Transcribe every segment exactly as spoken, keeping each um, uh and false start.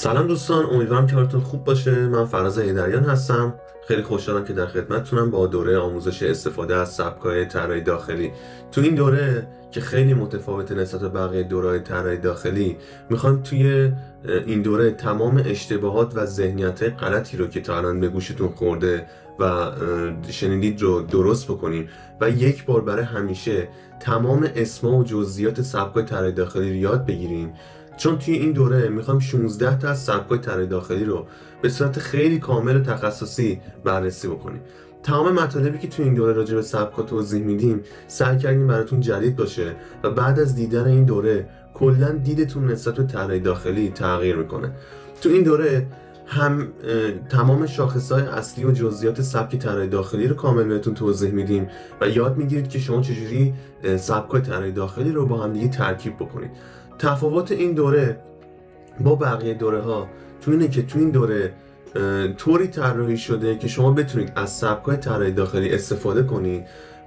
سلام دوستان، امیدوارم که حالتون خوب باشه. من فراز هیدریان هستم. خیلی خوشحالم که در خدمتتونم با دوره آموزش استفاده از سبک‌های طراحی داخلی. تو این دوره که خیلی متفاوته نسبت به بقیه دوره‌های طراحی داخلی، میخوام توی این دوره تمام اشتباهات و ذهنیت‌های غلطی رو که تا الان به گوشتون خورده و شنیدید رو درست بکنیم و یک بار برای همیشه تمام اسما و جزئیات سبک‌های طراحی داخلی رو یاد بگیریم. چون توی این دوره میخوام شانزده تا از سبک‌های طراحی داخلی رو به صورت خیلی کامل و تخصصی بررسی بکنیم. تمام مطالبی که توی این دوره راجع به سبک‌ها توضیح میدیم سعی کردیم براتون جدید باشه و بعد از دیدن این دوره کلاً دیدتون نسبت به طراحی داخلی تغییر میکنه. تو این دوره هم تمام شاخصهای اصلی و جزئیات سبک طراحی داخلی رو کامل بهتون توضیح میدیم و یاد میگیرید که شما چجوری سبک‌های طراحی داخلی رو با هم دیگه ترکیب بکنید. تفاوت این دوره با بقیه دوره ها تو اینه که تو این دوره طوری طراحی شده که شما بتونید از سبک‌های طراحی داخلی استفاده کنید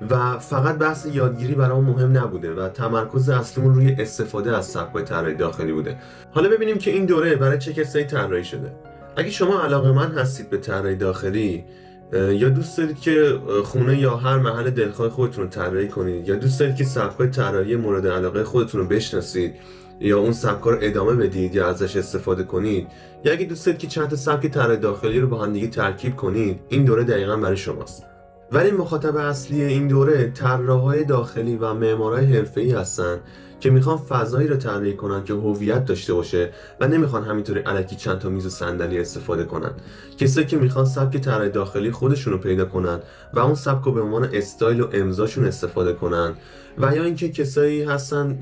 و فقط بحث یادگیری برامون مهم نبوده و تمرکز اصلیمون روی استفاده از سبک‌های طراحی داخلی بوده. حالا ببینیم که این دوره برای چه کسایی طراحی شده. اگه شما علاقه‌مند هستید به طراحی داخلی یا دوست دارید که خونه یا هر محل دلخواه خودتون رو طراحی کنید یا دوست دارید که سبک‌های طراحی مورد علاقه خودتون رو بشناسید یا اون سبک‌ها رو ادامه بدید یا ازش استفاده کنید یا اگه دوست دارید که چند تا سبک طراحی داخلی رو با هم دیگه ترکیب کنید، این دوره دقیقاً برای شماست. ولی مخاطب اصلی این دوره طراحای داخلی و معمارای حرفه‌ای هستن که میخوان فضایی رو طراحی کنن که هویت داشته باشه و نمیخوان همینطوری الکی چند تا میز و صندلی استفاده کنن. کسایی که میخوان سبک طراحی داخلی خودشون رو پیدا کنن و اون سبک رو به عنوان استایل و امضاشون استفاده کنن، و یا اینکه کسایی هستن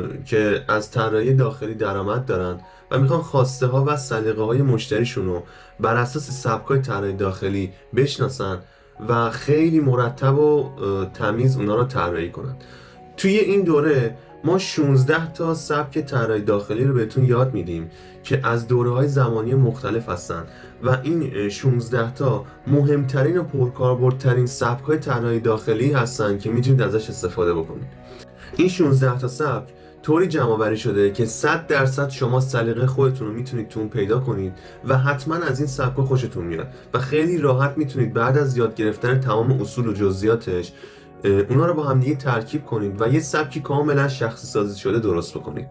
که از طراحی داخلی درآمد دارن و میخوان خواسته ها و سلیقه های مشتریشون رو بر اساس سبک‌های طراحی داخلی بشناسن و خیلی مرتب و تمیز اونا رو طراحی کنن. توی این دوره ما شانزده تا سبک طراحی داخلی رو بهتون یاد میدیم که از دوره‌های زمانی مختلف هستن و این شانزده تا مهمترین و پرکاربردترین سبک‌های طراحی داخلی هستن که میتونید ازش استفاده بکنید. این شانزده تا سبک طوری جمع‌آوری شده که صد درصد شما سلیقه خودتون رو میتونید تو اون پیدا کنید و حتما از این سبک‌ها خوشتون میاد و خیلی راحت میتونید بعد از یاد گرفتن تمام اصول و جزئیاتش اونا رو با هم دیگه ترکیب کنید و یه سبکی کاملا شخصی سازی شده درست بکنید.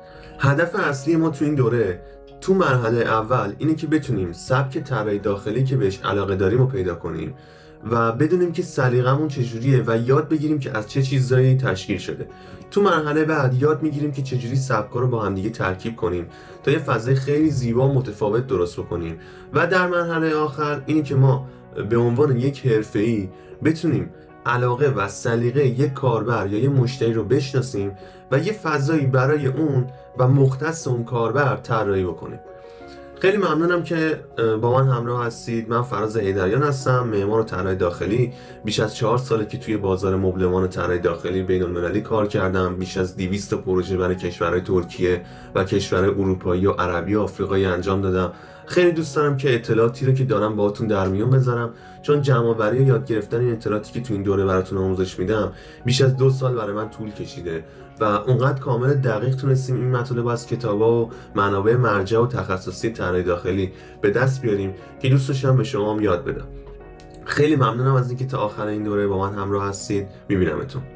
هدف اصلی ما تو این دوره تو مرحله اول اینه که بتونیم سبک طراحی داخلی که بهش علاقه داریم رو پیدا کنیم و بدونیم که سلیقه‌مون چجوریه و یاد بگیریم که از چه چیزایی تشکیل شده. تو مرحله بعد یاد میگیریم که چجوری سبک‌ها رو با هم دیگه ترکیب کنیم تا یه فضای خیلی زیبا و متفاوت درست بکنیم و در مرحله آخر اینه که ما به عنوان یک حرفه‌ای بتونیم علاقه و سلیقه یک کاربر یا یک مشتری رو بشناسیم و یه فضایی برای اون و مختص اون کاربر طراحی بکنیم. خیلی ممنونم که با من همراه هستید. من فراز هیدریان هستم، معمار و طراح داخلی. بیش از چهار ساله که توی بازار مبلمان طراحی داخلی بین المللی کار کردم. بیش از دویست تا پروژه برای کشورهای ترکیه و کشورهای اروپایی و عربی و آفریقایی انجام دادم. خیلی دوست دارم که اطلاعاتی رو که دارم باهاتون در میون بذارم، چون جمع‌آوری و یاد گرفتن این اطلاعاتی که تو این دوره براتون آموزش میدم بیش از دو سال برای من طول کشیده و اونقدر کامل دقیق تونستیم این مطالب از کتابا و منابع مرجع و تخصصی طراحی داخلی به دست بیاریم که دوست داشتم به شما هم یاد بدم. خیلی ممنونم از اینکه تا آخر این دوره با من همراه هستید. میبینمتون.